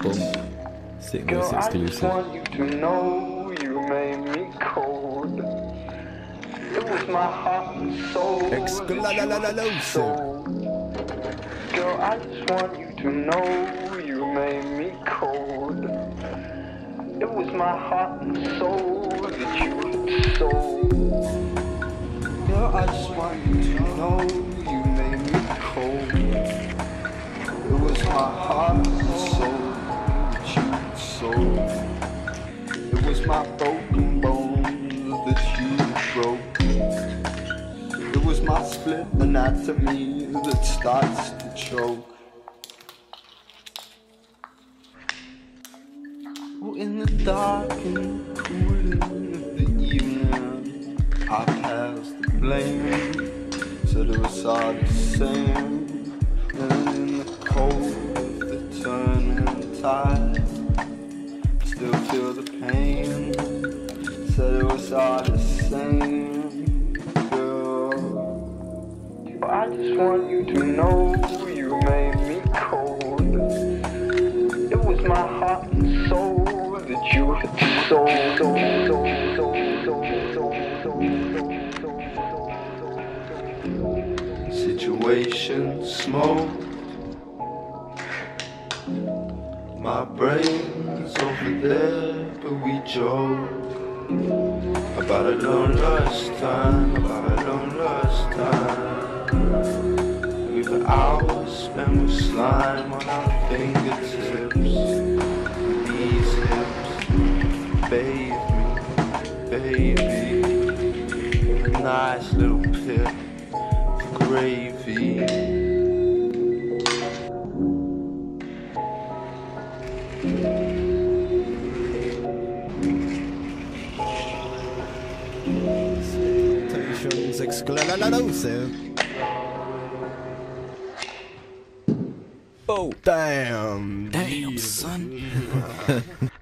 Boom. Sitting Girl, this I just exclusive. want you to know you made me cold. It was my heart and soul that you sold. Girl, I just want you to know you made me cold. It was my heart and soul that you sold. Girl, I just want you to know you made me cold. It was my heart and soul that you sold. It was my broken bones that you broke. It was my split anatomy that starts to choke. Oh, in the dark and cooling of the evening, I passed the blame, said it was all the same. And in the cold of the turning tide, still feel the pain, said it was all the same. Girl, I just want you to know you made me cold. It was my heart and soul that you had sold. Situation smoke. My brain's over there, but we joke about a long lost time, about a long lost time. We've hours spent with slime on our fingertips. These hips, bathe me, baby. A nice little pit of gravy. Stations exclusive. Oh, damn. Damn, son.